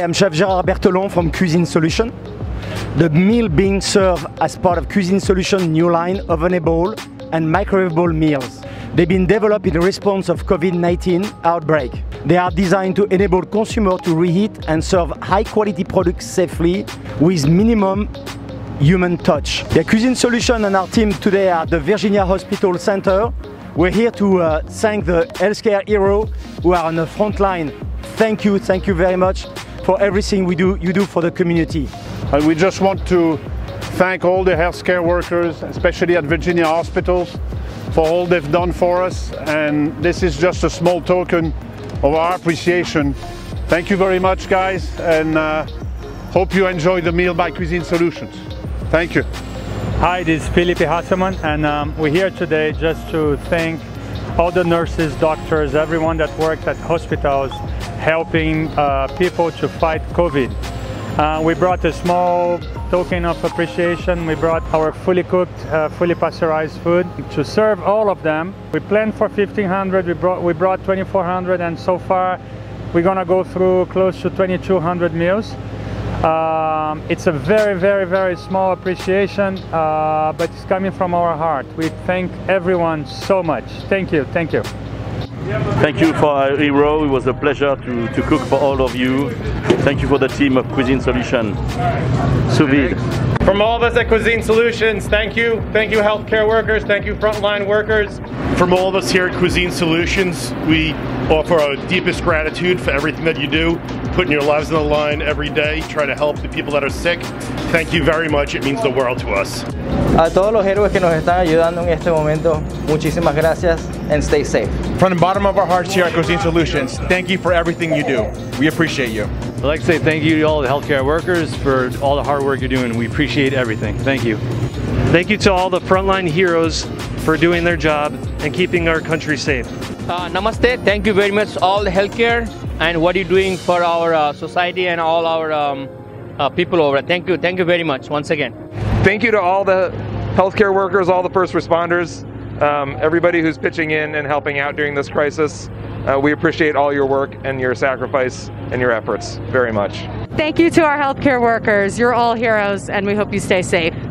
I'm Chef Gérard Berthelon from Cuisine Solution. The meal being served as part of Cuisine Solution new line ovenable and microwavable meals. They've been developed in response of COVID-19 outbreak. They are designed to enable consumers to reheat and serve high-quality products safely with minimum human touch. The Cuisine Solution and our team today are at the Virginia Hospital Center. We're here to thank the healthcare heroes who are on the front line. Thank you very much for everything you do for the community. And we just want to thank all the healthcare workers, especially at Virginia hospitals, for all they've done for us, and this is just a small token of our appreciation. Thank you very much, guys, and hope you enjoy the meal by Cuisine Solutions. Thank you. Hi, this is Philippe Hasseman, and we're here today just to thank all the nurses, doctors, everyone that worked at hospitals helping people to fight COVID. We brought a small token of appreciation. We brought our fully cooked, fully pasteurized food to serve all of them. We planned for 1,500, we brought 2,400, and so far we're gonna go through close to 2,200 meals. It's a very small appreciation, but it's coming from our heart. We thank everyone so much. Thank you. Thank you for our hero. It was a pleasure to cook for all of you. Thank you for the team of Cuisine Solution. Sous vide. From all of us at Cuisine Solutions, thank you. Thank you healthcare workers, thank you frontline workers. From all of us here at Cuisine Solutions, we offer our deepest gratitude for everything that you do, putting your lives on the line every day, trying to help the people that are sick. Thank you very much, it means the world to us. A todos los héroes que nos están ayudando en este momento, muchísimas gracias, and stay safe. From the bottom of our hearts here at Cuisine Solutions, thank you for everything you do. We appreciate you. I'd like to say thank you to all the healthcare workers for all the hard work you're doing. We appreciate everything. Thank you. Thank you to all the frontline heroes for doing their job and keeping our country safe. Namaste. Thank you very much all the healthcare and what you're doing for our society and all our people over. Thank you very much once again. Thank you to all the healthcare workers, all the first responders, everybody who's pitching in and helping out during this crisis. We appreciate all your work and your sacrifice and your efforts very much. Thank you to our healthcare workers. You're all heroes, and we hope you stay safe.